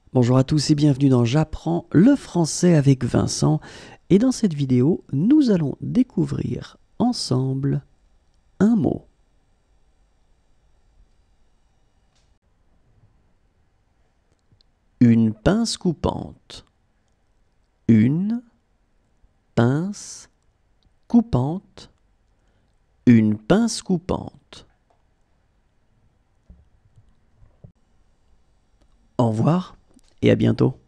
Bonjour à tous et bienvenue dans J'apprends le français avec Vincent. Et dans cette vidéo, nous allons découvrir ensemble un mot. Une pince coupante. Une pince coupante. Une pince coupante. Au revoir et à bientôt.